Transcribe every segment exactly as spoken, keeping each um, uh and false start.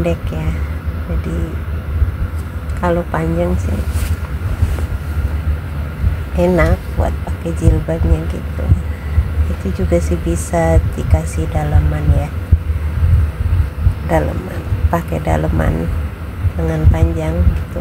pendek ya, jadi kalau panjang sih enak buat pakai jilbabnya gitu. Itu juga sih bisa dikasih dalaman ya, dalaman, pakai dalaman lengan panjang gitu.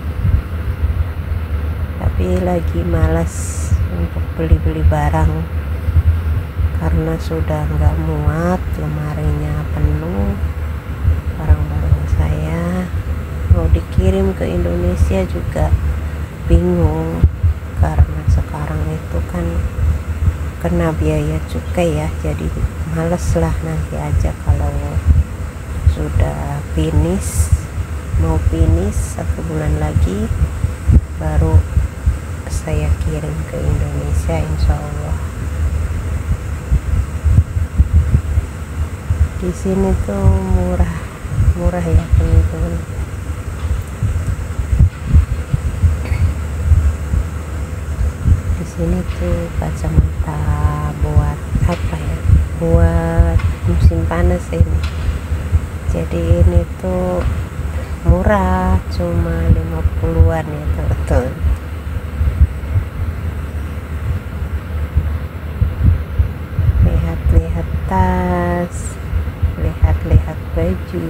Tapi lagi malas untuk beli-beli barang karena sudah nggak muat, lemarinya penuh barang-barang saya. Mau dikirim ke Indonesia juga bingung karena sekarang itu kan kena biaya cukai ya, jadi males lah, nanti aja kalau sudah finish, mau finish satu bulan lagi baru saya kirim ke Indonesia insya Allah. Di sini tuh murah murah ya teman-teman. Di sini tuh kacamata buat apa ya, buat musim panas ini. Jadi ini tuh murah, cuma lima puluhan ya teman-teman. Lihat-lihat tas, lihat-lihat baju.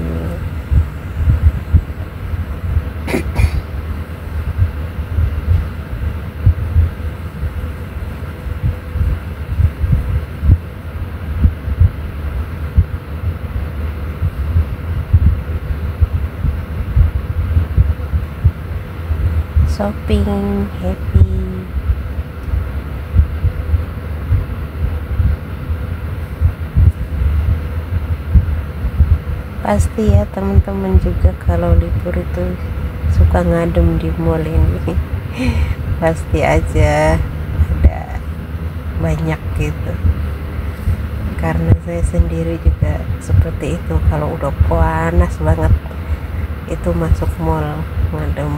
Shopping happy. Pasti ya teman-teman juga kalau libur itu suka ngadem di mall ini. Pasti aja ada banyak gitu. Karena saya sendiri juga seperti itu, kalau udah panas banget itu masuk mall ngadem.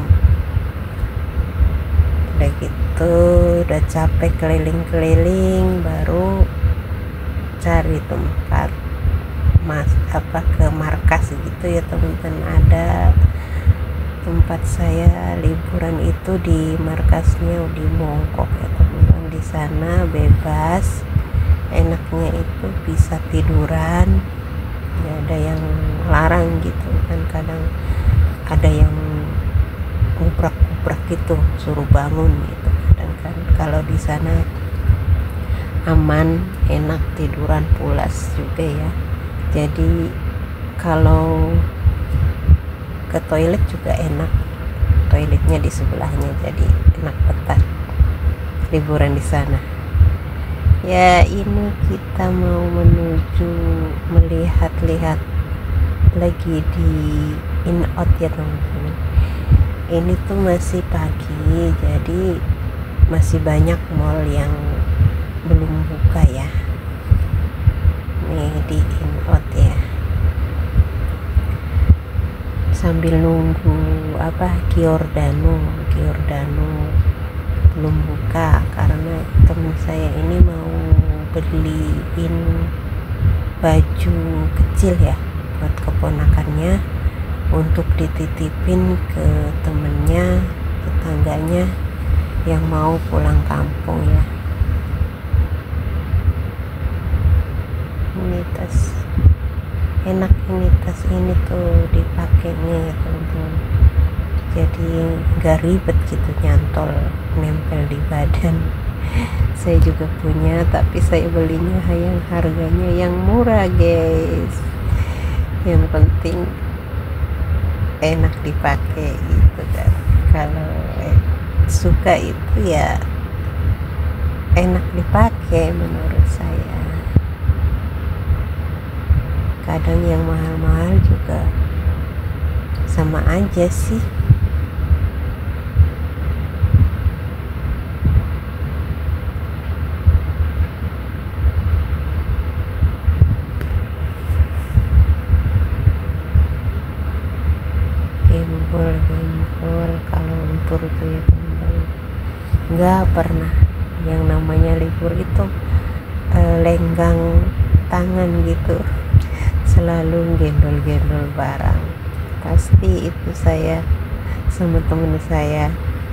Udah gitu udah capek keliling-keliling baru cari tempat mas apa ke markas gitu ya teman-teman. Ada tempat saya liburan itu di markasnya di Mongkok ya teman-teman. Di sana bebas, enaknya itu bisa tiduran, nggak ada yang larang gitu kan. Kadang ada yang ngubrak-ngubrak gitu, suruh bangun gitu. Kadang kan kalau di sana aman, enak, tiduran pulas juga ya. Jadi kalau ke toilet juga enak, toiletnya di sebelahnya, jadi enak betah liburan di sana. Ya ini kita mau menuju melihat-lihat lagi di in-out ya teman-teman. Ini tuh masih pagi, jadi masih banyak mall yang belum buka ya. Nih di in-out ya, sambil nunggu apa Giordano Giordano belum buka karena teman saya ini mau beliin baju kecil ya buat keponakannya untuk dititipin ke temennya, tetangganya yang mau pulang kampung ya. Ini tas enak, ini tas ini tuh dipakainya ya teman-teman, jadi nggak ribet gitu nyantol nempel di badan. Saya juga punya, tapi saya belinya yang harganya yang murah guys. Yang penting enak dipakai gitu kan. Kalau eh, suka itu ya enak dipakai menurut saya. Kadang yang mahal-mahal juga sama aja sih. Gempol-gempol kalau libur tuh ya teman-teman. Nggak pernah yang namanya libur itu eh, lenggang tangan gitu. selalu gendol-gendol barang. Pasti itu saya sama temen saya.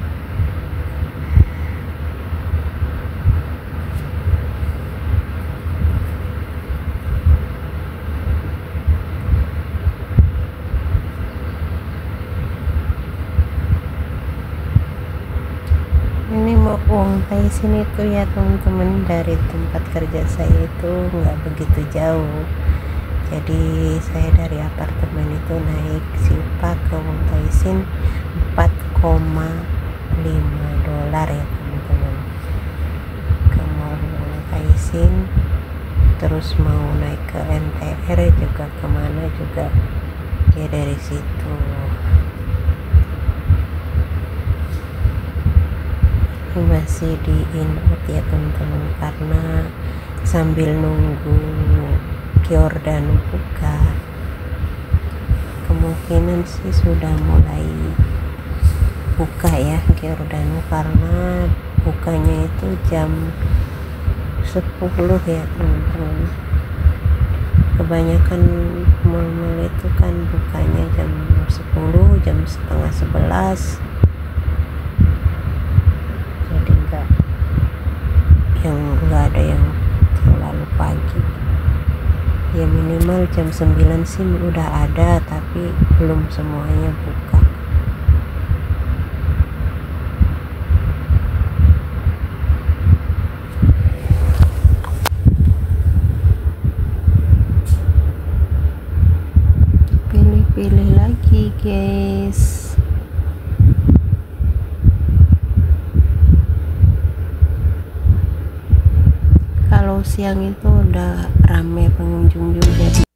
Ini mau uang taisin itu ya teman-teman, dari tempat kerja saya itu nggak begitu jauh. Jadi saya dari apartemen itu naik Sipa ke Wong Taisin empat koma lima dolar ya teman-teman, ke Mall Wong Taisin. Terus mau naik ke M T R juga, kemana juga ya dari situ. Ini masih di in out ya teman-teman, karena sambil nunggu Giordano buka, kemungkinan sih sudah mulai buka ya Giordano, karena bukanya itu jam sepuluh ya teman-teman. Kebanyakan mall-mall itu kan bukanya jam sepuluh, jam setengah sebelas. Jadi enggak yang enggak ada yang terlalu pagi ya, minimal jam sembilan sih udah ada, tapi belum semuanya buka. Pilih-pilih lagi guys. Kalau siang itu udah rame pengunjung juga.